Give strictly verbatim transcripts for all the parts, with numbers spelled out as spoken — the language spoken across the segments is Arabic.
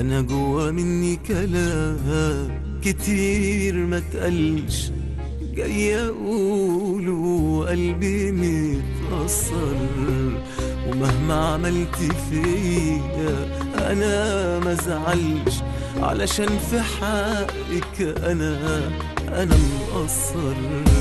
انا جوا مني كلام كتير ما تقلش، جاي اقوله وقلبي متأثر، ومهما عملت فيا انا ما زعلش، علشان في حقك انا انا مقصر.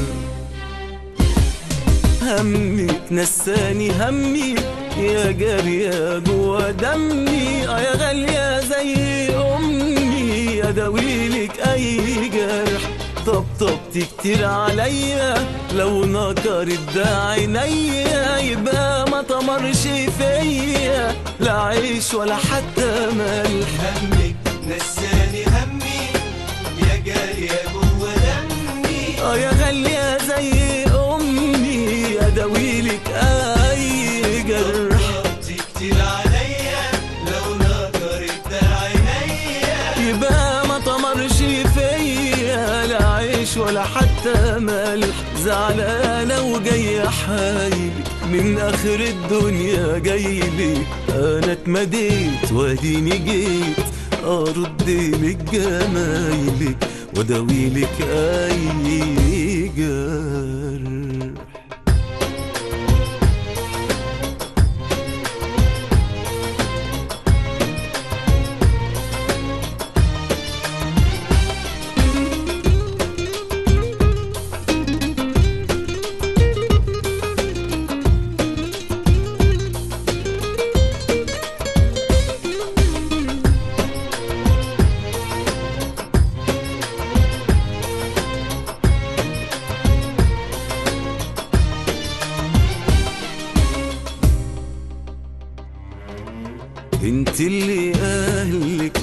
همك نساني همي يا جارية جوا دمي، اه يا غالية زي امي، اداويلك اي جرح طبطبتي كتير عليا، لو نكرت ده عينيا يبقى ما تمرش فيا لا عيش ولا حتى ملح. همك نساني همي يا جارية جوا دمي، اه يا غالية زي امي، اداويلك اي جرح طبطبتي كتير عليا، لو نكرت ده عينيا يبقى ما تمرش فيا لا عيش ولا حتى ملح. زعلانة وجاية حايلك من اخر الدنيا جايلك، انا اتمديت واديني جيت ارد لك جمايلك واداويلك اي جرح. انت اللي اهلك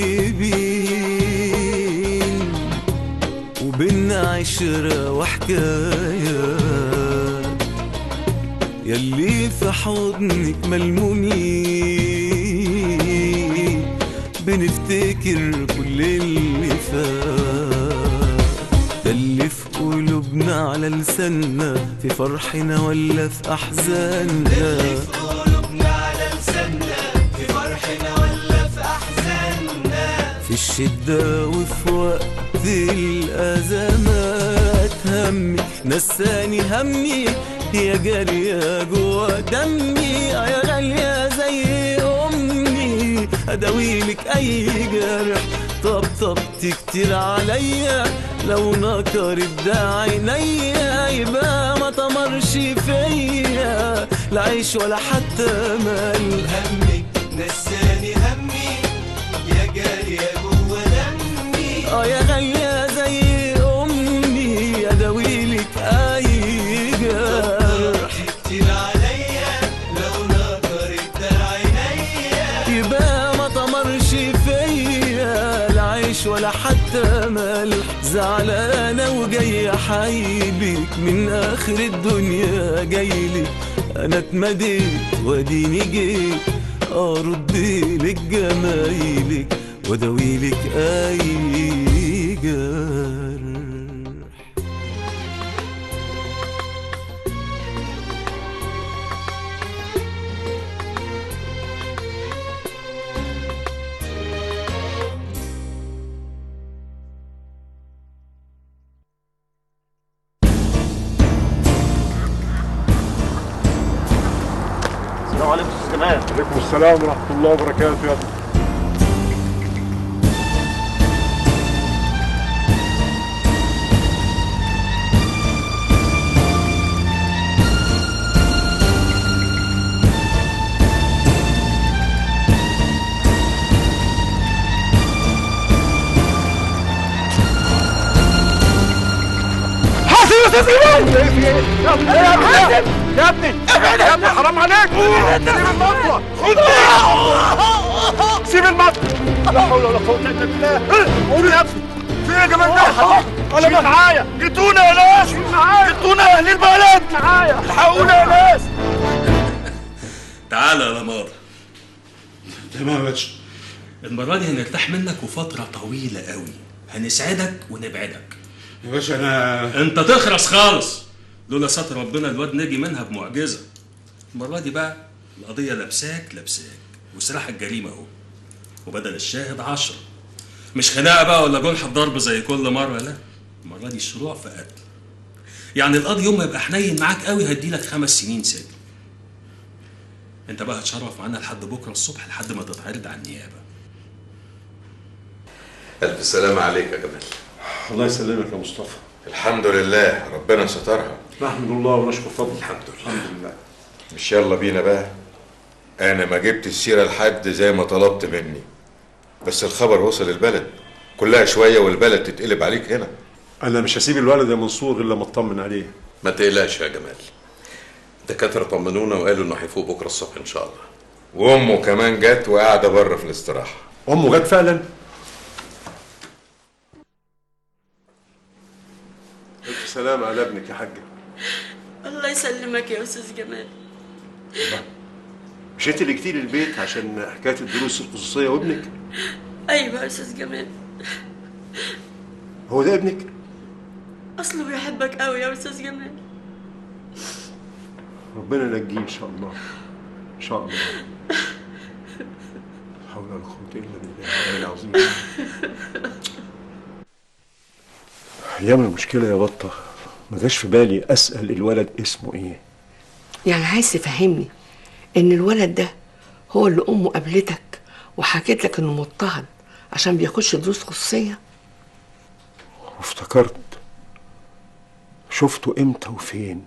طيبين وبينا عشرة وحكايات، يلي في حضنك ملمومين بنفتكر كل اللي فات، ده اللي في قلوبنا على لساننا في فرحنا ولا في احزاننا، في الشدة وفي وقت الأزمات. همي نساني همي يا جارية جوا دمي، اه يا غالية زي أمي، أداويلك أي جرح طبطبتي كتير عليا، لو نكرت ده عينيا يبقى ما تمرش فيا لا عيش ولا حتى ملح. همك نساني همي يا جارية جوا دمي، اه يا غالية زي امي، اداويلك اي جرح كتير عليا، لو نكرت ده عينيا يبقى ما تمرش فيا لا عيش ولا حتى ملح. زعلانة وجاية حايلك من اخر الدنيا جايلك، انا اتمديت واديني جيت ارد لك جمايلك واداويلك اي جرح. السلام عليكم استاذ كمال. وعليكم السلام ورحمة الله وبركاته يا ابني. حاسب يا استاذ كمال. يا ابني يا ابني ابعد يا ابني، حرام عليك. سيب المطوة، سيب المطوة. لا حول ولا قوة الا بالله. قول يا ابني في ايه يا جمال ده؟ انا معايا، جيتونا يا ناس، معايا جيتونا يا اهل البلد، معايا الحقونا يا ناس. تعالى يا لمار. تمام يا باشا. المرة دي هنرتاح منك وفترة طويلة قوي، هنسعدك ونبعدك يا باشا. انا انت تخرس خالص، لولا ستر ربنا الواد نجي منها بمعجزة. المرة دي بقى القضية لابساك لابساك وسلاح الجريمة اهو. وبدل الشاهد عشرة. مش خناقه بقى ولا جنح ضرب زي كل مره، لا، المره دي شروع في قتل. يعني القاضي يوم ما يبقى حنين معاك قوي هيديلك خمس سنين سجن. انت بقى هتشرف معانا لحد بكره الصبح لحد ما تتعرض على النيابه. ألف سلامة عليك يا جمال. الله يسلمك يا مصطفى. الحمد لله ربنا سترها. نحمد الله ونشكر فضله. الحمد لله. الحمد لله. مش يلا بينا بقى؟ أنا ما جبت السيرة لحد زي ما طلبت مني، بس الخبر وصل البلد كلها شوية والبلد تتقلب عليك هنا. أنا مش هسيب الولد يا منصور غير لما أطمن عليه. ما تقلقش يا جمال، الدكاترة طمنونا وقالوا إنه هيفوق بكرة الصبح إن شاء الله. وأمه كمان جت وقاعدة بره في الاستراحة. أمه جت فعلا؟ ألف سلامة على ابنك يا حاجة. الله يسلمك يا أستاذ جمال. مش أنت اللي جيتي لي البيت عشان حكاية الدروس الخصوصية وابنك؟ أيوة يا أستاذ جمال. هو ده ابنك؟ أصله بيحبك قوي يا أستاذ جمال. ربنا ينجيه إن شاء الله. إن شاء الله. لا حول ولا قوة إلا بالله العلي العظيم. أيام المشكلة يا بطة ما جاش في بالي أسأل الولد اسمه إيه. يعني عايز تفهمني إن الولد ده هو اللي أمه قابلتك وحكيت لك إنه مضطهد عشان بياخدش دروس خصوصية؟ وافتكرت شفته إمتى وفين.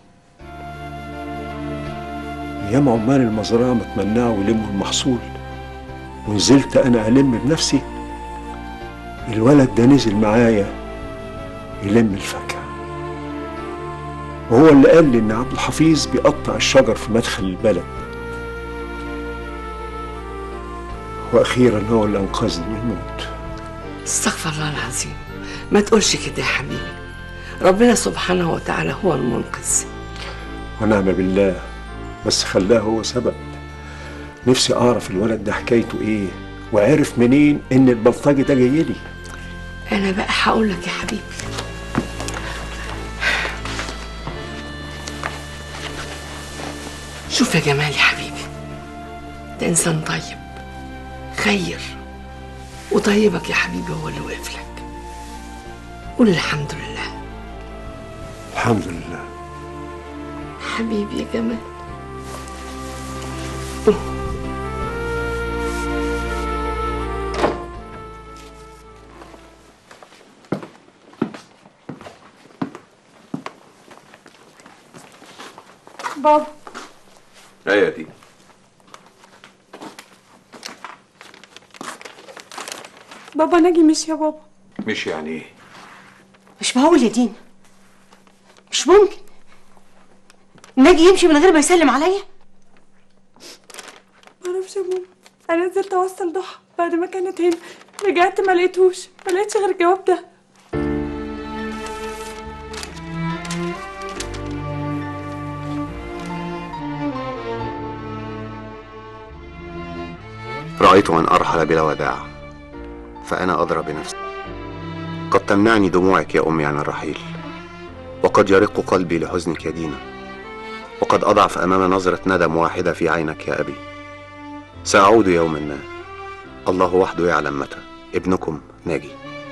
أيام عمال المزرعة ما تمنعوا ويلموا المحصول ونزلت أنا ألم بنفسي، الولد ده نزل معايا يلم الفاكهة، وهو اللي قال لي إن عبد الحفيظ بيقطع الشجر في مدخل البلد، وأخيرا هو اللي أنقذني من الموت. استغفر الله العظيم، ما تقولش كده يا حبيبي، ربنا سبحانه وتعالى هو المنقذ. ونعم بالله، بس خلاه هو سبب. نفسي أعرف الولد ده حكايته إيه وعرف منين إن البلطجي ده جاي لي. أنا بقى هقول لك يا حبيبي. شوف يا جمال يا حبيبي، ده إنسان طيب خير، وطيبك يا حبيبي هو اللي وقف لك. قول الحمد لله. الحمد لله حبيبي يا جمال. بابا. ايه دي؟ بابا ناجي مشي يا بابا. مش يعني ايه؟ مش معقول يا دينا، مش ممكن ناجي يمشي من غير ما يسلم عليا. معرفش يا ماما، انا نزلت اوصل ضحى بعد ما كانت هنا، رجعت ما لقيتوش، ما لقيتش غير الجواب ده. رأيت من أرحل بلا وداع، فأنا أدرى بنفسي. قد تمنعني دموعك يا أمي عن الرحيل، وقد يرق قلبي لحزنك يا دينا، وقد أضعف أمام نظرة ندم واحدة في عينك يا أبي. سأعود يوما ما، الله وحده يعلم متى. ابنكم ناجي.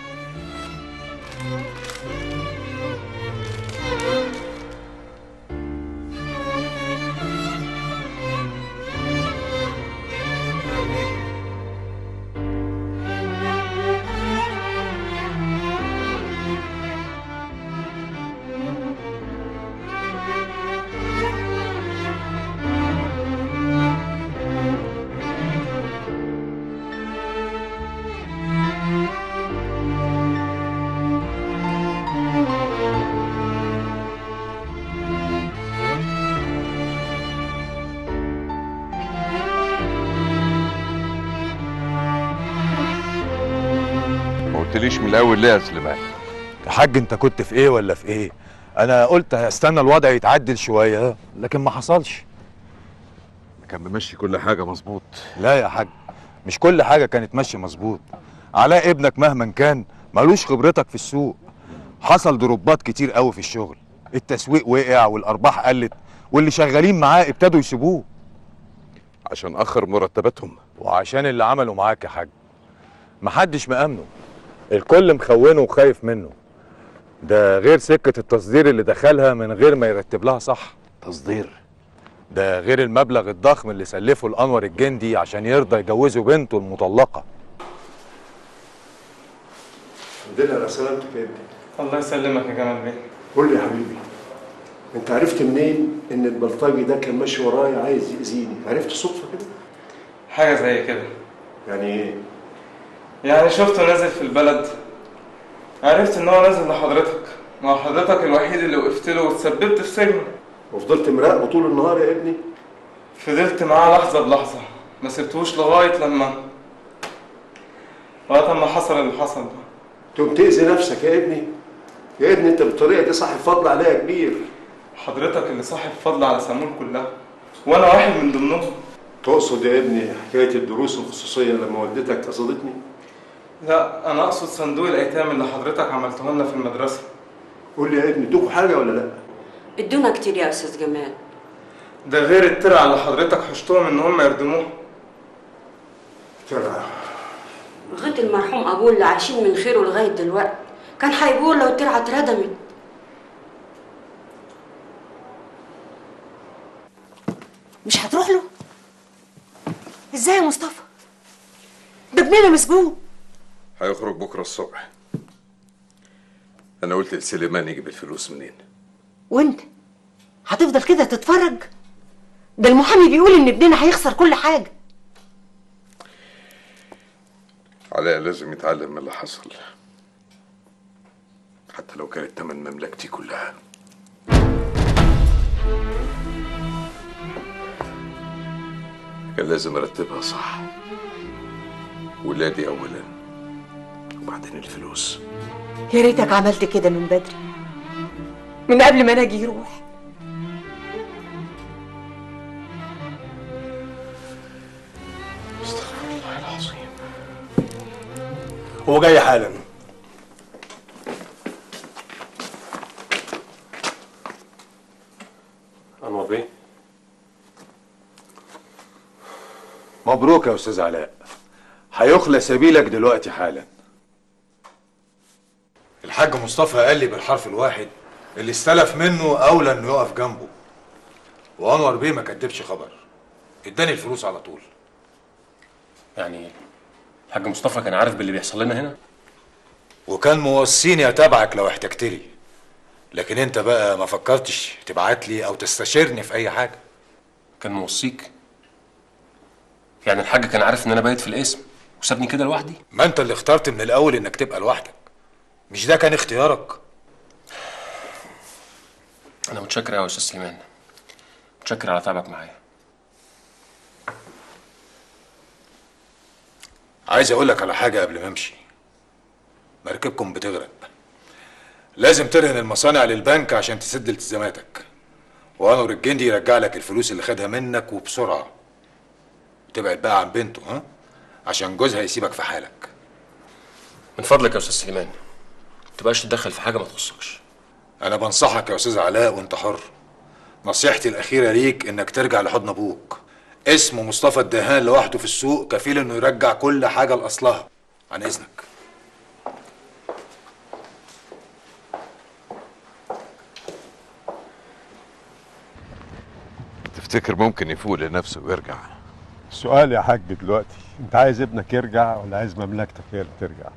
قلتليش من الاول ليه يا سليمان؟ يا حاج انت كنت في ايه ولا في ايه؟ انا قلت هستنى الوضع يتعدل شويه لكن ما حصلش. كان ممشي كل حاجه مظبوط. لا يا حاج، مش كل حاجه كانت ماشيه مظبوط. علاء ابنك مهما كان مالوش خبرتك في السوق، حصل ضربات كتير قوي في الشغل، التسويق وقع والارباح قلت واللي شغالين معاه ابتدوا يسيبوه عشان اخر مرتباتهم وعشان اللي عملوا معاك يا حاج. محدش مأمنه، الكل مخونه وخايف منه. ده غير سكة التصدير اللي دخلها من غير ما يرتب لها صح. تصدير؟ ده غير المبلغ الضخم اللي سلفه لأنور الجندي عشان يرضى يجوزه بنته المطلقة. الحمد لله على سلامتك يا ابني. الله يسلمك يا جمال بيه. قول لي يا حبيبي، انت عرفت منين ان البلطجي ده كان ماشي ورايا عايز يأذيني؟ عرفت صدفة كده؟ حاجة زي كده. يعني ايه؟ يعني شفته نازل في البلد، عرفت ان هو نازل لحضرتك، ما هو حضرتك الوحيد اللي وقفت له واتسببت في سجن. وفضلت مراقبه طول النهار يا ابني؟ فضلت معاه لحظة بلحظة، ما سبتوش لغاية لما لغاية لما حصل اللي حصل ده. تقوم تأذي نفسك يا ابني؟ يا ابني انت بالطريقة دي صاحب فضل عليا كبير. حضرتك اللي صاحب فضل على سمون كلها، وانا واحد من ضمنهم. تقصد يا ابني حكاية الدروس الخصوصية لما والدتك قصدتني؟ لا، انا اقصد صندوق الايتام اللي حضرتك عملته لنا في المدرسة. قول لي يا ابني، ادوكوا حاجة ولا لا؟ ادونا كتير يا استاذ جمال. ده غير الترعة اللي حضرتك حشتهم ان هم يردموها. ترعة؟ غيت المرحوم ابوه اللي عايشين من خيره لغايه دلوقتي، كان هيقول لو الترعه اتردمت. مش هتروح له؟ ازاي يا مصطفى؟ ده ابننا مسجون. هيخرج بكره الصبح. انا قلت لسليمان يجيب الفلوس منين. وانت هتفضل كده تتفرج؟ ده المحامي بيقول ان ابننا هيخسر كل حاجه. علاء لازم يتعلم من اللي حصل، حتى لو كانت تمن مملكتي كلها. كان لازم ارتبها صح. ولادي اولا وبعدين الفلوس. يا ريتك عملت كده من بدري، من قبل ما ناجي يروح. استغفر الله العظيم. هو جاي حالا. انور بيه، مبروك يا استاذ علاء، هيخلى سبيلك دلوقتي حالا. الحاج مصطفى قال لي بالحرف الواحد اللي استلف منه اولى انه يقف جنبه، وانور بيه ما كدبش خبر، اداني الفلوس على طول. يعني الحاج مصطفى كان عارف باللي بيحصل لنا هنا؟ وكان موصيني اتابعك لو احتجت لي، لكن انت بقى ما فكرتش تبعت لي او تستشيرني في اي حاجه. كان موصيك؟ يعني الحاج كان عارف ان انا بايت في القسم وسابني كده لوحدي؟ ما انت اللي اخترت من الاول انك تبقى لوحدك، مش ده كان اختيارك؟ انا متشكر قوي يا استاذ سليمان، متشكر على تعبك معايا. عايز اقول لك على حاجه قبل ما امشي. مركبكم بتغرق، لازم ترهن المصانع للبنك عشان تسد التزاماتك، وانور الجندي يرجع لك الفلوس اللي خدها منك وبسرعه. تبعد بقى عن بنته، ها، عشان جوزها يسيبك في حالك. من فضلك يا استاذ سليمان ما تبقاش تتدخل في حاجه ما تخصكش. انا بنصحك يا استاذ علاء وانت حر. نصيحتي الاخيره ليك انك ترجع لحضن ابوك. اسمه مصطفى الدهان لوحده في السوق كفيل انه يرجع كل حاجه لاصلها. عن اذنك. تفتكر ممكن يفوق لنفسه ويرجع؟ السؤال يا حاج دلوقتي، انت عايز ابنك يرجع ولا عايز مملكتك هي اللي ترجع؟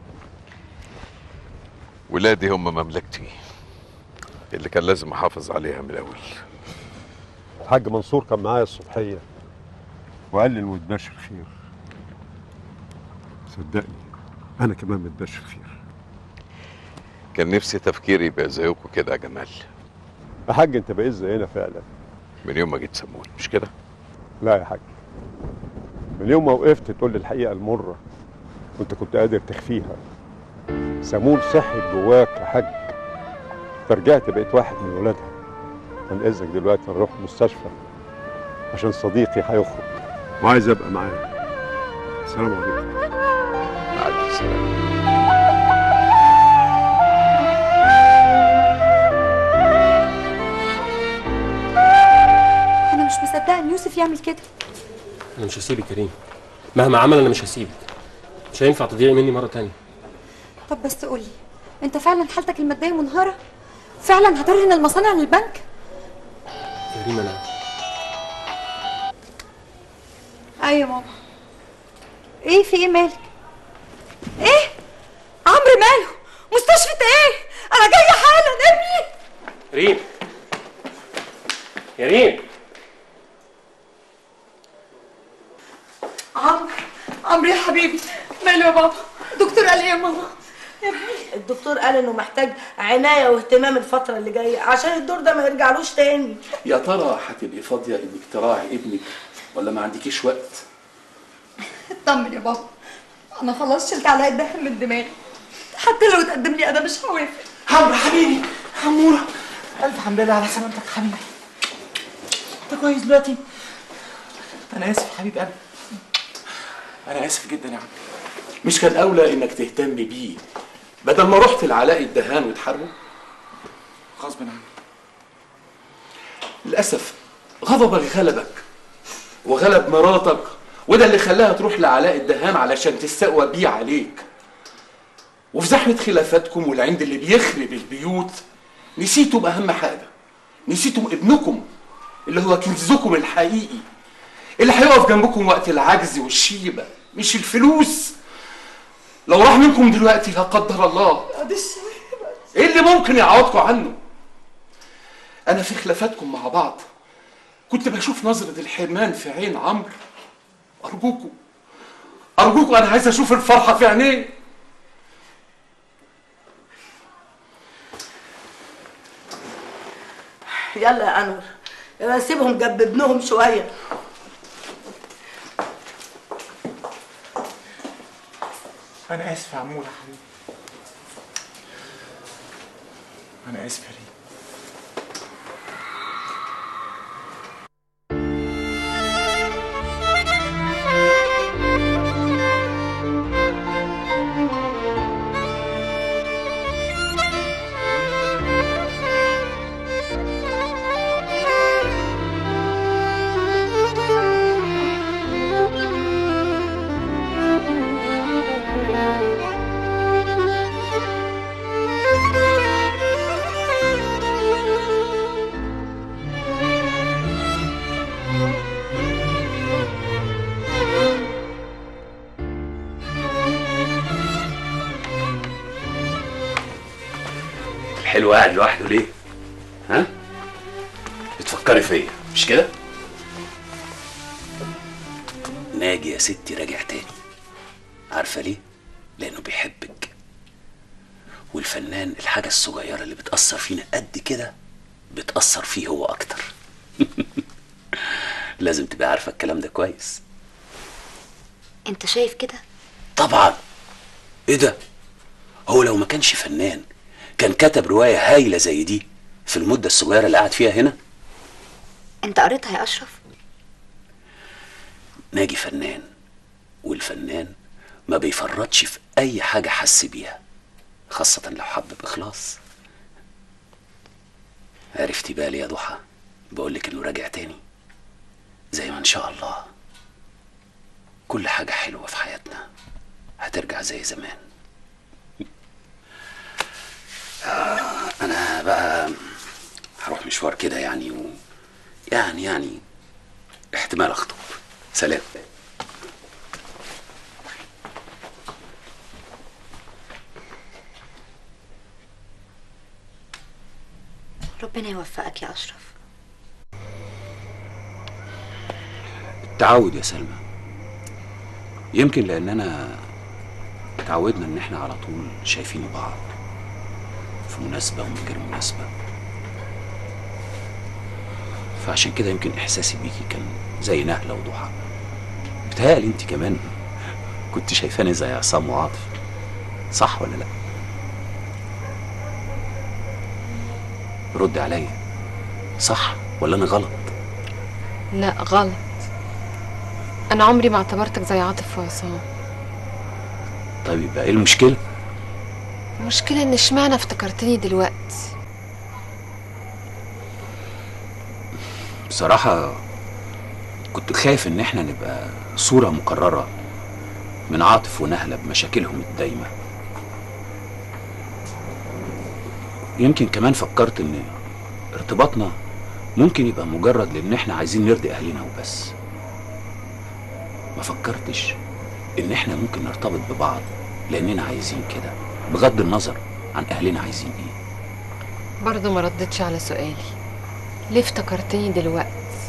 ولادي هم مملكتي اللي كان لازم احافظ عليها من الاول. الحاج منصور كان معايا الصبحيه وقال لي انه متبشر خير. صدقني انا كمان متبشر خير. كان نفسي تفكيري يبقى زيكم كده يا جمال. يا حاج انت بقيت زينا فعلا من يوم ما جيت سمون، مش كده؟ لا يا حاج، من يوم ما وقفت تقول لي الحقيقه المره وانت كنت قادر تخفيها. سمون صحت جواك يا حاج، فرجعت بقيت واحد من ولادها. عن اذنك دلوقتي نروح المستشفى عشان صديقي هيخرج وعايز ابقى معاه. السلام عليكم. وعليكم السلام. انا مش مصدقه ان يوسف يعمل كده. انا مش هسيبك يا ريم، مهما عمل انا مش هسيبك. مش هينفع تضيعي مني مره تانية. طب بس قولي، انت فعلا حالتك الماديه منهاره؟ فعلا هترهن المصانع للبنك؟ يا ريم انا ايوه ماما. ايه في ايه مالك؟ ايه؟ عمرو ماله؟ مستشفى ايه؟ انا جايه حالا ابني. ريم يا ريم. عمرو عمرو يا حبيبي، ماله يا بابا؟ الدكتور قال ايه يا ماما؟ يا ابني الدكتور قال انه محتاج عنايه واهتمام الفتره اللي جايه عشان الدور ده ما يرجعلوش تاني. يا ترى هتبقي فاضيه انك تراعي ابنك ولا ما عندكيش وقت؟ اطمن يا بابا، انا خلاص شلت عليا الدهن من دماغي، حتى لو اتقدم لي انا مش هوافق. عمرو حبيبي، عموره، الف حمد لله على سلامتك حبيبي. انت كويس دلوقتي؟ انا اسف حبيب قلبي، انا اسف جدا يا عم. مش كان اولى انك تهتم بيه بدل ما رحت لعلاء الدهان وتحاربه؟ غصب عني. للاسف غضبك غلبك وغلب مراتك، وده اللي خلاها تروح لعلاء الدهان علشان تستقوى بيه عليك. وفي زحمه خلافاتكم والعند اللي بيخرب البيوت نسيتوا باهم حاجه، نسيتوا ابنكم اللي هو كنزكم الحقيقي، اللي هيقف جنبكم وقت العجز والشيبه، مش الفلوس. لو راح منكم دلوقتي لا قدر الله، ايه اللي ممكن يعوضكم عنه؟ انا في خلافاتكم مع بعض كنت بشوف نظرة الحرمان في عين عمرو. ارجوكم ارجوكم، انا عايز اشوف الفرحة في عينيه. يلا يا انور، يلا سيبهم جنب ابنهم شويه. انا اسف يا عموره حبيبي، انا اسف يا ريم. الحلو قاعد لوحده ليه؟ ها؟ بتفكري فيا مش كده؟ ناجي يا ستي راجع تاني. عارفه ليه؟ لانه بيحبك. والفنان الحاجه الصغيره اللي بتاثر فينا قد كده بتاثر فيه هو اكتر. لازم تبقى عارفه الكلام ده كويس. انت شايف كده؟ طبعا. ايه ده؟ هو لو ما كانش فنان كان كتب روايه هايله زي دي في المده الصغيره اللي قعد فيها هنا؟ انت قريتها يا اشرف؟ ناجي فنان، والفنان ما بيفرطش في اي حاجه حس بيها، خاصه لو حب باخلاص. عرفتي بقى ليه يا ضحى بقولك انه راجع تاني؟ زي ما ان شاء الله كل حاجه حلوه في حياتنا هترجع زي زمان. انا بقى هروح مشوار كده يعني و... يعني يعني احتمال اخطب. سلام. ربنا يوفقك يا اشرف. التعود يا سلمى، يمكن لاننا اتعودنا ان احنا على طول شايفين بعض في مناسبة ومن غير مناسبة، فعشان كده يمكن احساسي بيكي كان زي نهلة وضحى. بتهيألي انت كمان كنت شايفاني زي عصام وعاطف، صح ولا لا؟ رد عليا، صح ولا انا غلط؟ لا غلط، انا عمري ما اعتبرتك زي عاطف وعصام. طيب يبقى ايه المشكلة؟ المشكلة ان اشمعنى افتكرتني دلوقتي؟ بصراحة كنت خايف ان احنا نبقى صورة مكررة من عاطف ونهلة بمشاكلهم الدايمة. يمكن كمان فكرت ان ارتباطنا ممكن يبقى مجرد لان احنا عايزين نرضي اهلنا وبس. ما فكرتش ان احنا ممكن نرتبط ببعض لاننا عايزين كده، بغض النظر عن اهلنا عايزين ايه. برضه ما ردتش على سؤالي، ليه افتكرتني دلوقتي؟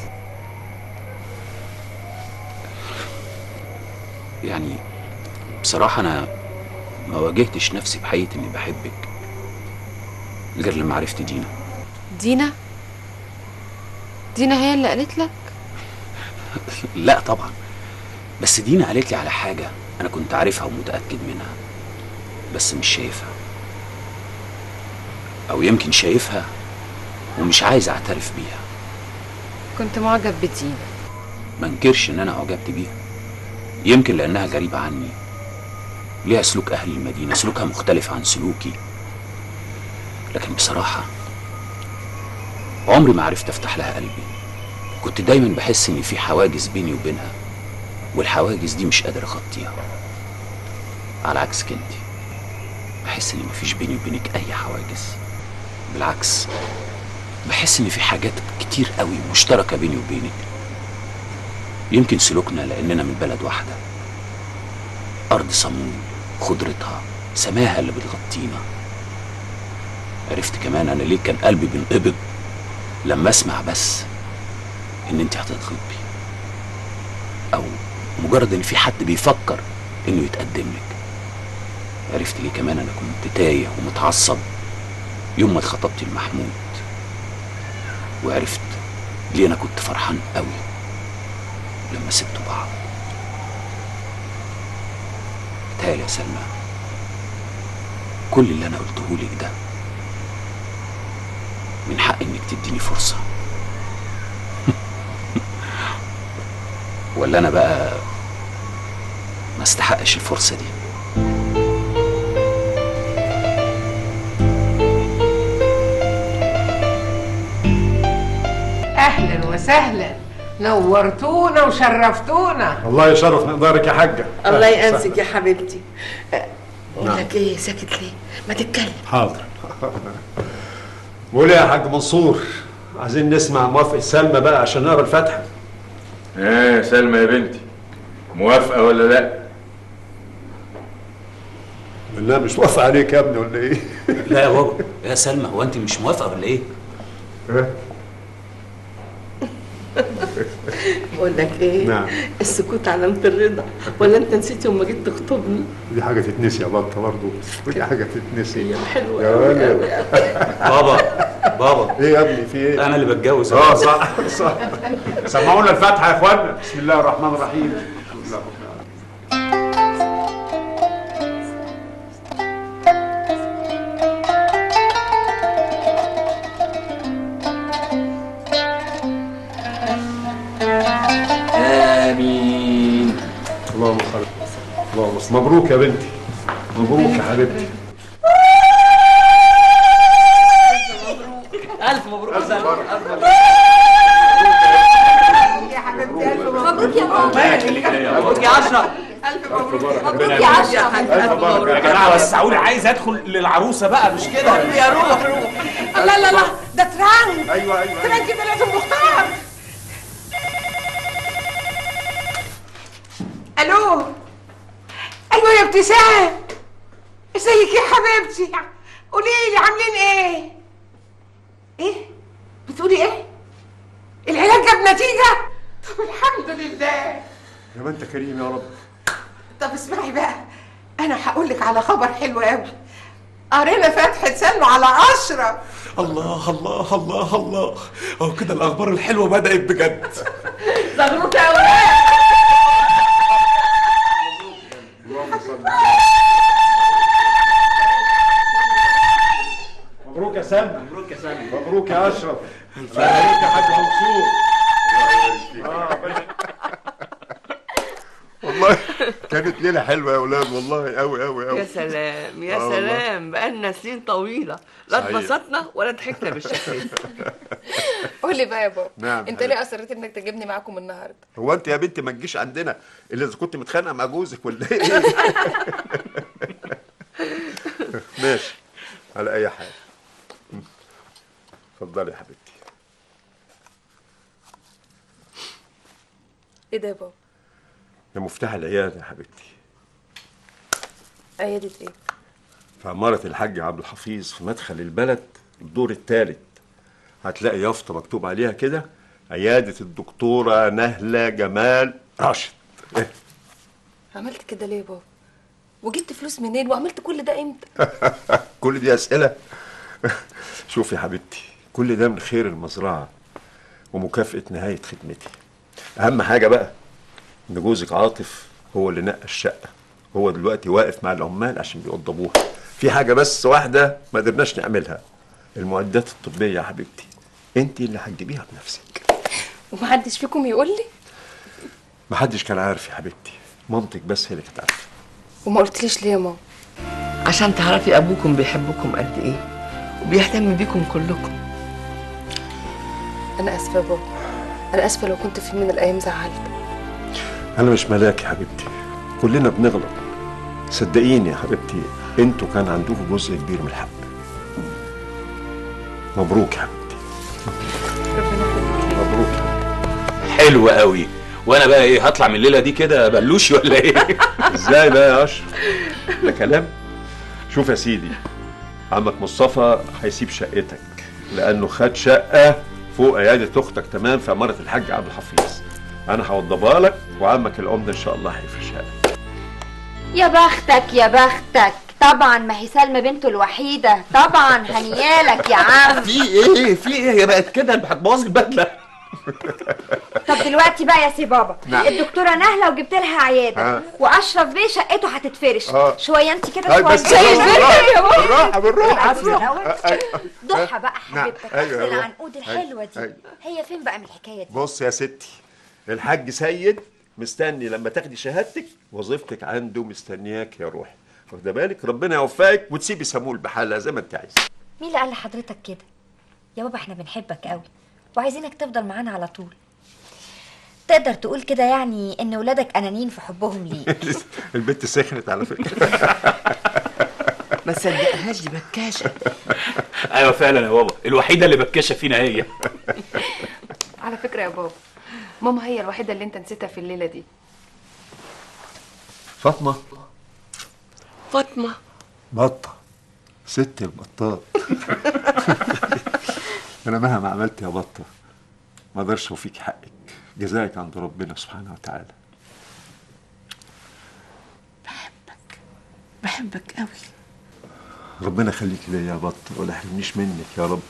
يعني بصراحة انا ما واجهتش نفسي بحقيقة اني بحبك غير لما عرفت دينا. دينا؟ دينا هي اللي قالت لك؟ لا طبعا، بس دينا قالت لي على حاجة انا كنت عارفها ومتأكد منها بس مش شايفها، او يمكن شايفها ومش عايز اعترف بيها. كنت معجب بدينا. ما انكرش ان انا اعجبت بيها، يمكن لانها غريبة عني، ليها سلوك اهل المدينة، سلوكها مختلف عن سلوكي. لكن بصراحة عمري ما عرفت افتح لها قلبي. كنت دايما بحس ان في حواجز بيني وبينها، والحواجز دي مش قادر اغطيها. على عكسك انت، بحس ان مفيش بيني وبينك اي حواجز، بالعكس بحس ان في حاجات كتير قوي مشتركة بيني وبينك. يمكن سلوكنا لاننا من بلد واحدة، ارض صمون، خضرتها، سماها اللي بتغطينا. عرفت كمان انا ليه كان قلبي بينقبض لما اسمع بس ان انت هتتخطبي، او مجرد ان في حد بيفكر انه يتقدم لك. عرفت ليه كمان انا كنت تايه ومتعصب يوم ما اتخطبت لمحمود، وعرفت ليه انا كنت فرحان قوي لما سبتوا بعض. بتهيألي يا سلمى كل اللي انا قلته لك ده من حق انك تديني فرصة. ولا انا بقى ما استحقش الفرصة دي؟ اهلا وسهلا، نورتونا وشرفتونا. الله يشرف مقدارك يا حاجه. الله يأنسك يا حبيبتي. اقول لك ايه، ساكت ليه؟ ما تتكلم. حاضر. قول يا حاج منصور، عايزين نسمع موافقة سلمى بقى عشان نقرا الفاتحة. ايه سلمى يا بنتي، موافقة ولا لا؟ بالله مش موافقة عليك يا ابني ولا ايه؟ لا يا بابا، يا سلمى هو انت مش موافقة ولا ايه؟ ايه؟ بقول لك ايه؟ نعم. السكوت علامة الرضا، ولا انت نسيت يوم ما جيت تخطبني؟ دي حاجة تتنسي يا بطة برضه، دي حاجة تتنسي. حلوة يا قوي ولد. بابا بابا ايه يا ابني في ايه؟ انا اللي بتجوز. اه صح صح. سمعونا الفاتحة يا اخوانا. بسم الله الرحمن الرحيم. الحمد لله رب العالمين. امين. اللهم صل اللهم صل. مبروك يا بنتي، مبروك يا حبيبتي. ألف مبروك. ألف مبروك يا حبيبتي، الف مبروك. مبروك يا بابا. مبروك يا أشرف. الف مبروك. مبروك يا عشرة. ألف مبروك يا جماعه وسعوني، عايز ادخل للعروسه بقى مش كده؟ يا روح روح. لا لا لا، ده ترانك. ايوه ايوه ترانك كده لازم مختار. الو. ايوه يا ابتسام، ازيك يا حبيبتي؟ قولي لي عاملين ايه؟ ايه؟ بتقولي ايه؟ العلاج جاب نتيجة؟ طب الحمد لله. يا ما انت كريم يا رب. طب اسمعي بقى، انا هقول لك على خبر حلو قوي. قرينا فتحة سلمى على أشرف. الله الله الله الله، اهو كده الاخبار الحلوه بدات بجد. مبروك يا ولاد. مبروك يا سلمى. مبروك يا سلمى. مبروك يا اشرف. مبروك يا حاج منصور. والله كانت ليلة حلوة يا أولاد، والله أوي أوي أوي. يا سلام يا آه سلام، بقالنا سنين طويلة لا صحيح. اتبسطنا ولا ضحكنا بالشكل ده. قول لي بقى يا بابا. نعم انت ليه اصريت انك تجيبني معاكم النهارده؟ هو انت يا بنتي ما تجيش عندنا الا اذا كنت متخانقه مع جوزك ولا ايه؟ ماشي على اي حال. اتفضلي يا حبيبتي. ايه ده يا بابا؟ ده مفتاح العياده يا حبيبتي، عيادة ايه؟ في عماره الحاج عبد الحفيظ في مدخل البلد الدور الثالث. هتلاقي يافطه مكتوب عليها كده عياده الدكتوره نهله جمال راشد. عملت كده ليه يا بابا؟ وجبت فلوس منين وعملت كل ده امتى؟ كل دي اسئله. شوفي يا حبيبتي، كل ده من خير المزرعه ومكافاه نهايه خدمتي. اهم حاجه بقى ان جوزك عاطف هو اللي نقى الشقه، هو دلوقتي واقف مع العمال عشان بيوضبوها. في حاجه بس واحده ما قدرناش نعملها، المعدات الطبيه يا حبيبتي انت اللي هتجيبيها بنفسك. ومحدش فيكم يقول لي؟ محدش كان عارف يا حبيبتي، مامتك بس هي اللي كانت عارفه. وما قلتليش ليه يا ماما؟ عشان تعرفي ابوكم بيحبكم قد ايه وبيهتم بيكم كلكم. انا اسفه يا بابا، انا اسفه لو كنت في يوم من الايام زعلت. انا مش ملاك يا حبيبتي، كلنا بنغلط. صدقيني يا حبيبتي انتوا كان عندكم جزء كبير من الحق. مبروك يا حبيبتي. مبروك. حلو قوي. وانا بقى ايه، هطلع من الليله دي كده بلوشي ولا ايه؟ ازاي بقى يا اشرف؟ ده كلام. شوف يا سيدي، عمك مصطفى هيسيب شقتك لانه خد شقه فوق عياده اختك تمام في عماره الحاج عبد الحفيظ. انا هوضبها لك وعمك العمده ان شاء الله هيفرشها لك. يا بختك يا بختك. طبعا ما هي سلمى بنته الوحيده، طبعا هنيالك يا عم. في ايه في ايه؟ هي بقت كده هتبوظ البدله. طب دلوقتي بقى يا سي بابا، نعم. الدكتوره نهله وجبت لها عياده آه. واشرف بيه شقته هتتفرش. آه. شويه انت كده طيب شويه. بس بالراحه بالراحه. ضحى بقى نعم. حبيبتك، أيوة، اصل أيوة. العنقود الحلوه دي أيوة. هي فين بقى من الحكايه دي؟ بص يا ستي، الحاج سيد مستني لما تاخدي شهادتك، وظيفتك عنده مستنياك يا روحي. واخده بالك؟ ربنا يوفقك وتسيبي سمول بحالها زي ما انت عايزه. مين اللي قال لحضرتك كده؟ يا بابا احنا بنحبك قوي وعايزينك تفضل معانا على طول. تقدر تقول كده يعني ان ولادك انانيين في حبهم ليك. البنت سخنت على فكره. ما تصدقهاش، دي بكاشه. ايوه فعلا يا بابا، الوحيده اللي بكاشه فينا هي. على فكره يا بابا، ماما هي الوحيده اللي انت نسيتها في الليله دي. فاطمه. فاطمه بطه، ست البطات. انا مهما عملت يا بطه ما اقدرش اوفيك حقك، جزاك عند ربنا سبحانه وتعالى. بحبك قوي. ربنا يخليك ليا يا بطه ولا يحرمنيش منك يا رب.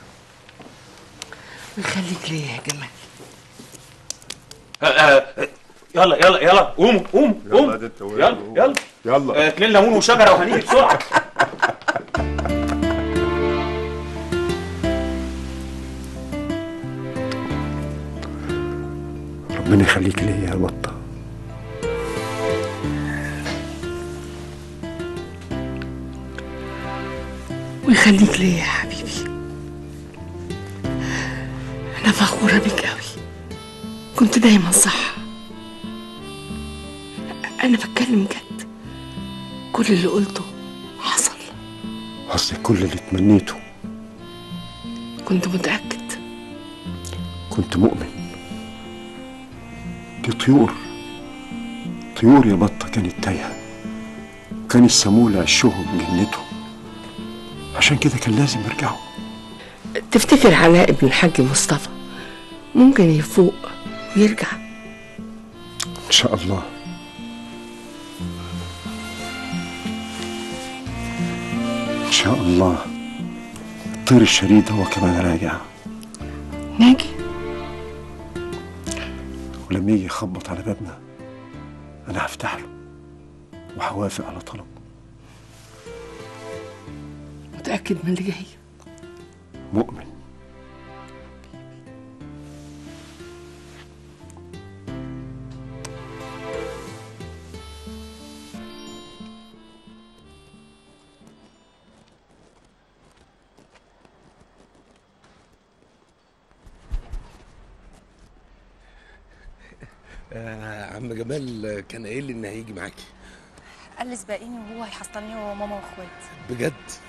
ويخليك ليا يا جمال. آه، آه، يلا يلا يلا قوموا قوموا قوموا. يلا يلا يلا يلا. اتنين ليمون وشجره وهنيجي بسرعه. ربنا يخليك ليا يا بطه. ويخليك ليا يا حبيبي. انا فخوره بيك قوي، كنت دايما صح. انا بتكلم جد، كل اللي قلته حصل. قصدي كل اللي تمنيته. كنت متاكد. كنت مؤمن. دي طيور، طيور يا بطه كانت تايهه، وكان السمول عشهم جنته، عشان كده كان لازم يرجعوا. تفتكر علاء ابن الحاج مصطفى ممكن يفوق ويرجع؟ ان شاء الله. ان شاء الله. الطير الشريد هو كمان راجع. ناجي. ولما يجي يخبط على بابنا انا هفتح له وهوافق على طلبه. متأكد من اللي جاي؟ مؤمن. آه عم جمال كان قايل لي ان هيجي معاكي. قال لي سباقيني وهو هيحصلني هو وماما واخواتي. بجد؟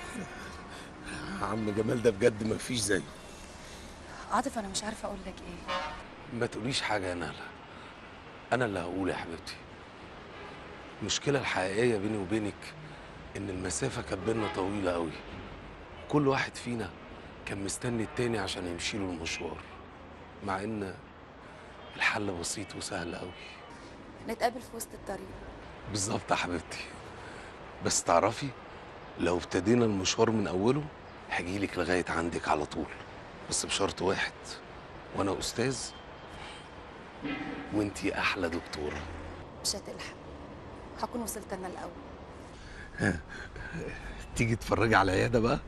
عم جمال ده بجد مفيش زيه. عاطف انا مش عارفه اقول لك ايه. ما تقوليش حاجه يا نهله، انا اللي هقول يا حبيبتي. المشكله الحقيقيه بيني وبينك ان المسافه كانت بينا طويله قوي، كل واحد فينا كان مستني التاني عشان يمشي له المشوار، مع ان الحل بسيط وسهل قوي. نتقابل في وسط الطريق. بالظبط يا حبيبتي. بس تعرفي لو ابتدينا المشوار من اوله هجيلك لغايه عندك على طول، بس بشرط واحد، وانا استاذ وانتي احلى دكتوره. مش هتلحق، هكون وصلت انا الاول. تيجي تتفرجي على العياده بقى؟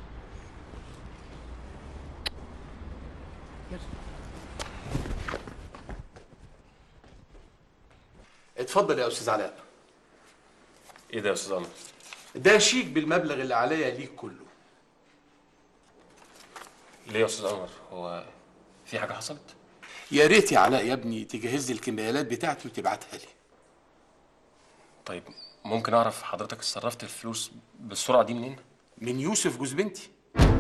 اتفضل يا استاذ علاء. ايه ده يا استاذ عمرو؟ ده شيك بالمبلغ اللي عليا ليك كله. ليه يا استاذ عمر؟ هو في حاجه حصلت؟ يا ريت يا علاء يا ابني تجهز لي الكمبيالات بتاعتي وتبعتها لي. طيب ممكن اعرف حضرتك اتصرفت الفلوس بالسرعه دي منين؟ من يوسف جوز بنتي.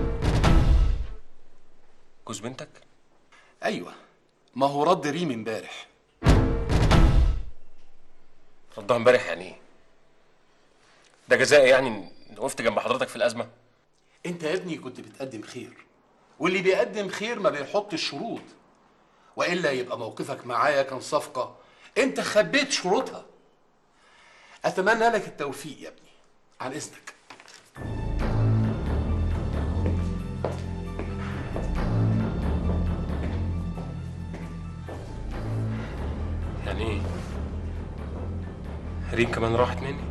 جوز بنتك؟ ايوه، ما هو رد ريم امبارح. ردها امبارح يعني ايه؟ ده جزاء يعني ان وقفت جنب حضرتك في الازمه؟ انت يا ابني كنت بتقدم خير، واللي بيقدم خير ما بيحطش شروط، والا يبقى موقفك معايا كان صفقه انت خبيت شروطها. اتمنى لك التوفيق يا ابني، عن اذنك. يعني ايه؟ ريم كمان راحت مني؟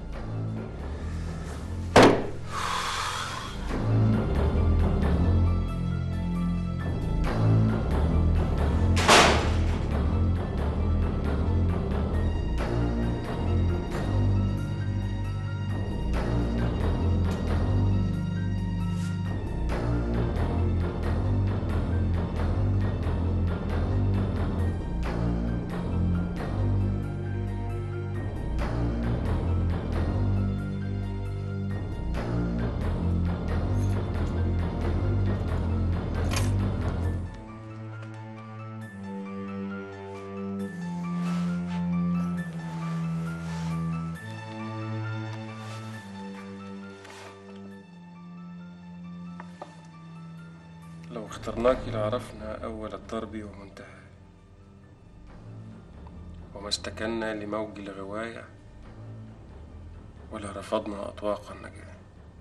لو اخترناك لعرفنا أول الضرب ومنتهى، وما استكنا لموج الغواية ولا رفضنا أطواق النجاة.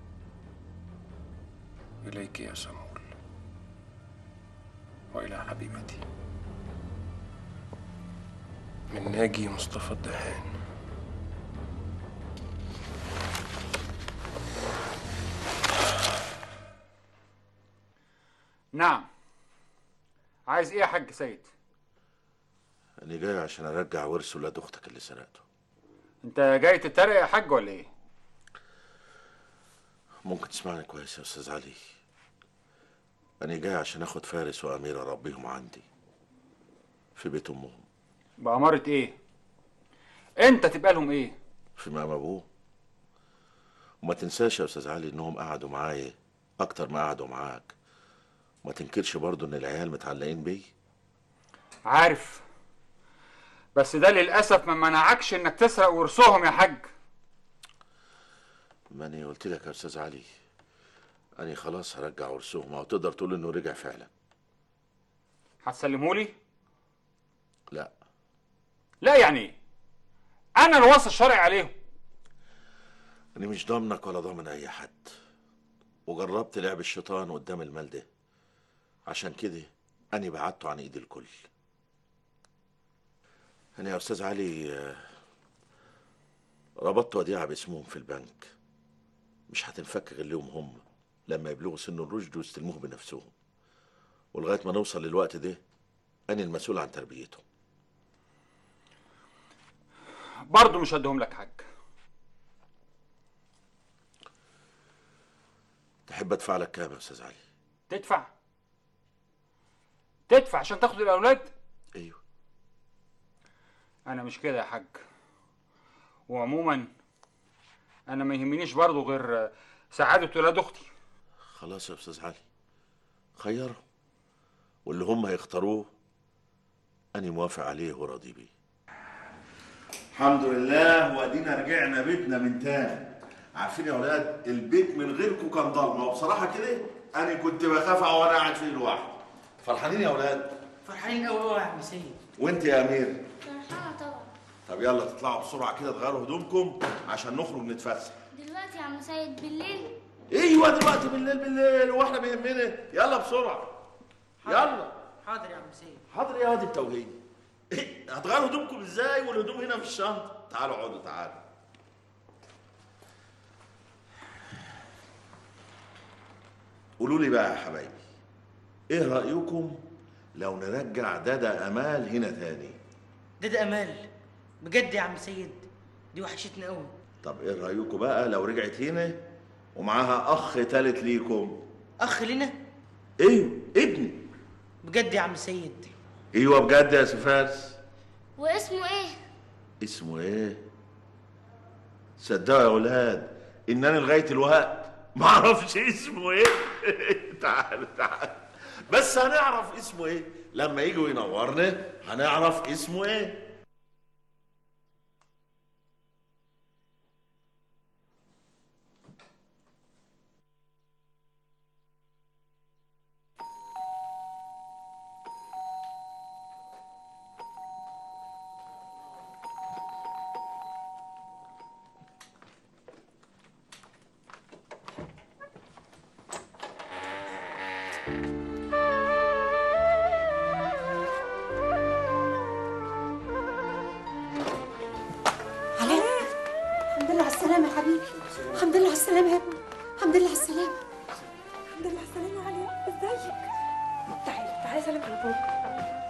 إليك يا سمول وإلى حبيبتي، من ناجي مصطفى الدهان. نعم. عايز ايه يا حاج سيد؟ أنا جاي عشان أرجع ورث ولاد أختك اللي سرقته. انت جاي تتريق يا حاج ولا ايه؟ ممكن تسمعني كويس يا أستاذ علي؟ أنا جاي عشان آخد فارس وأميرة أربيهم عندي في بيت أمهم. بأمارة ايه؟ انت تبقى لهم ايه؟ في مقام أبوه. وما تنساش يا أستاذ علي إنهم قعدوا معايا أكتر ما قعدوا معاك. ما تنكرش برضو إن العيال متعلقين بيه. عارف، بس ده للأسف ما منعكش إنك تسرق ورثهم يا حاج. ما أنا قلت لك يا أستاذ علي، أنا خلاص هرجع ورثهم، أو تقدر تقول إنه رجع فعلا. هتسلمهولي؟ لا. لا يعني إيه؟ أنا الوصي الشرعي عليهم. أنا مش ضامنك ولا ضامن أي حد، وجربت لعب الشيطان قدام المال ده، عشان كده أنا بعدته عن إيد الكل. أنا يا أستاذ علي ربطت وديعة باسمهم في البنك، مش هتنفك غير ليهم هم لما يبلغوا سن الرشد ويستلموه بنفسهم، ولغاية ما نوصل للوقت ده أنا المسؤول عن تربيتهم. برضه مش هديهم لك حاج. تحب أدفع لك كام يا أستاذ علي؟ تدفع؟ تدفع عشان تاخد الأولاد؟ أيوه. انا مش كده يا حاج. وعموما انا ما يهمنيش برضه غير سعاده ولاد اختي. خلاص يا استاذ علي، خيرهم، واللي هم هيختاروه انا موافق عليه وراضي بيه. الحمد لله، وادينا رجعنا بيتنا من تاني. عارفين يا ولاد البيت من غيركم كان ضلمه، وبصراحه كده انا كنت بخاف وانا قاعد فيه لوحدي. فرحانين يا ولاد؟ فرحانين قوي قوي يا عم سيد. وانت يا امير؟ فرحانه طبعا. طب يلا تطلعوا بسرعه كده تغيروا هدومكم عشان نخرج نتفسح. دلوقتي يا عم سيد بالليل؟ ايوه دلوقتي بالليل. بالليل واحنا بيهمنا؟ يلا بسرعه. يلا. حاضر يا عم سيد. حاضر يا واد التوهيد. إيه؟ هتغيروا هدومكم ازاي والهدوم هنا في الشنطه؟ تعالوا اقعدوا تعالوا. قولوا لي بقى يا حبايبي، ايه رايكم لو نرجع دادا امال هنا تاني؟ دادا امال؟ بجد يا عم سيد؟ دي وحشتنا قوي. طب ايه رايكم بقى لو رجعت هنا ومعاها اخ تالت ليكم؟ اخ لنا؟ ايوه ابني. بجد يا عم سيد؟ ايوه بجد يا سفارس. واسمه ايه؟ اسمه ايه؟ صدقوا يا ولاد ان انا لغايه الوقت ما اعرفش اسمه ايه. تعال تعال، بس هنعرف اسمه ايه لما يجوا ينورنا، هنعرف اسمه ايه. الحمد لله على السلامة يا حبيبي. الحمد لله على السلامة يا ابني. الحمد لله على السلامة. الحمد لله على السلامة يا علي. ازيك؟ تعالي تعالي سلام على بابا.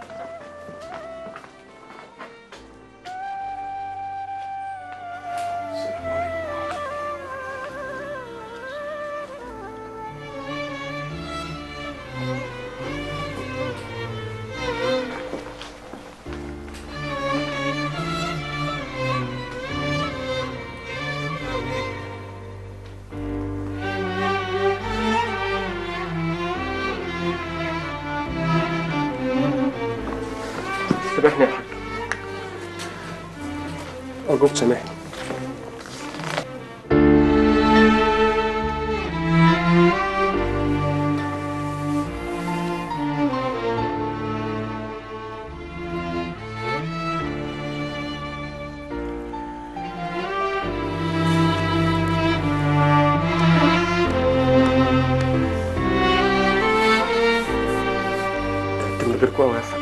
سامحني يا حاج، أرجوك سامحني. تعبت من غيركوا أوي يا حاج.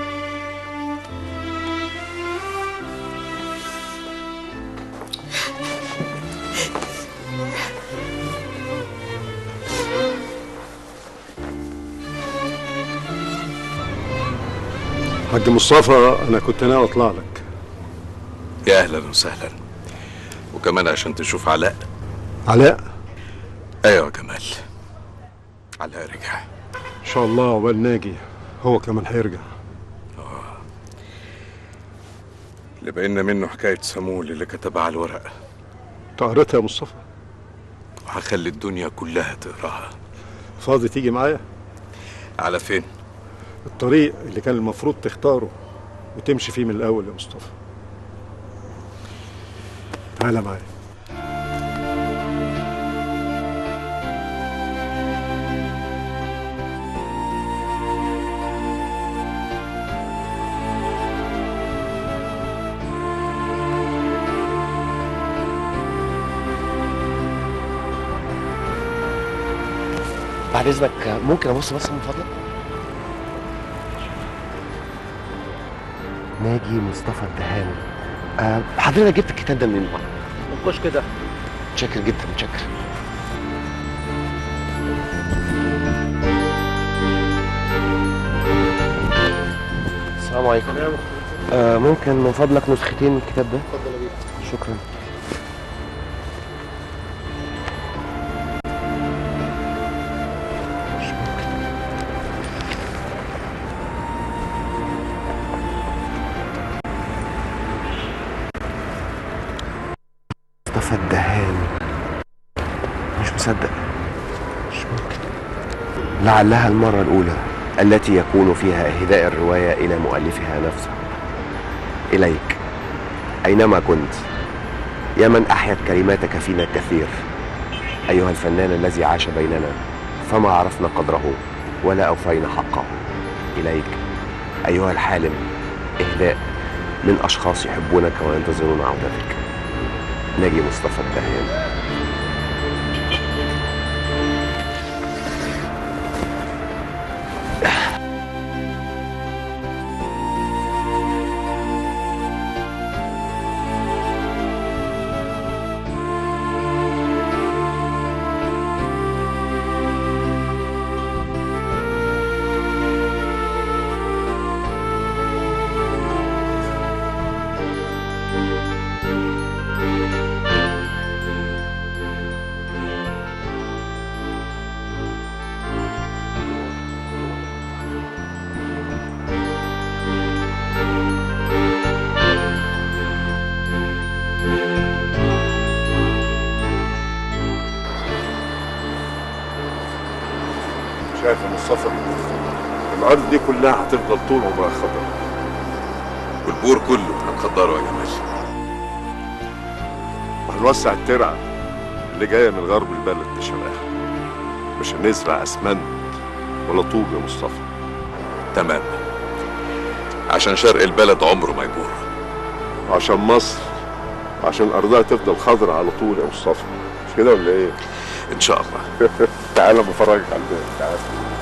حاج مصطفى، انا كنت ناوي اطلع لك. يا اهلا وسهلا. وكمان عشان تشوف علاء. علاء؟ ايوه يا جمال، علاء رجع ان شاء الله. عقبال ناجي هو كمان هيرجع. اه، اللي بقينا منه حكايه سمول اللي كتبها على الورق. انت قريتها يا مصطفى؟ وهخلي الدنيا كلها تقراها. فاضي تيجي معايا؟ على فين؟ الطريق اللي كان المفروض تختاره وتمشي فيه من الاول يا مصطفى. تعالى معايا. بعد اذنك ممكن ابص بصه من فضلك؟ ناجي مصطفى الدهاني. أه حضرتك جبت الكتاب ده منين؟ نخش كده. متشكر جدا، متشكر. السلام عليكم. أه ممكن من فضلك نسختين من الكتاب ده؟ اتفضل يا بيه. شكرا. مصطفى الدهان. مش مصدق، مش ممكن. لعلها المرة الأولى التي يكون فيها إهداء الرواية إلى مؤلفها نفسه. إليك أينما كنت، يا من أحيت كلماتك فينا الكثير، أيها الفنان الذي عاش بيننا فما عرفنا قدره ولا أوفينا حقه. إليك أيها الحالم إهداء من أشخاص يحبونك وينتظرون عودتك. ناجي مصطفى الدهان. شايف يا مصطفى، الارض دي كلها هتفضل طول عمرها خضرا، والبور كله هنخضره يا جمال. وهنوسع الترعه اللي جايه من غرب البلد لشرقها. مش هنزرع اسمنت ولا طوب يا مصطفى. تمام، عشان شرق البلد عمره ما يبور، وعشان مصر، عشان ارضها تفضل خضرا على طول يا مصطفى. مش كده ولا ايه؟ ان شاء الله. تعالى بفرجك على البيت. تعالى.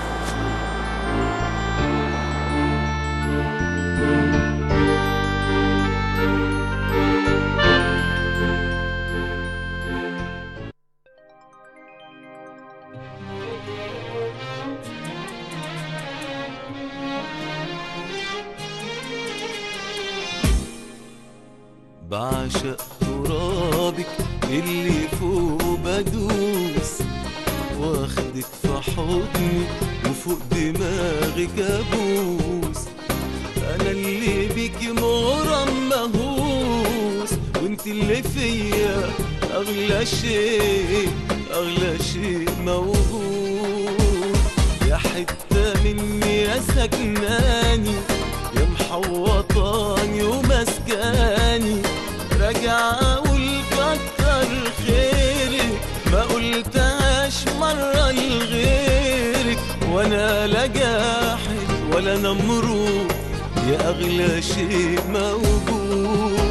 بعشق ترابك اللي فوق بدوس، واخدك في حضني وفوق دماغك ابوس. انا اللي بيكي مغرم مهووس، وانت اللي فيا اغلى شيء، اغلى شيء موجود. يا حتة مني يا سكناني، يا محوطاني ومسكاني. راجع اقول كتر خيرك، ما قلتهاش مرة لغيرك. وانا لا جاحد ولا نمرود، يا اغلى شيء موجود.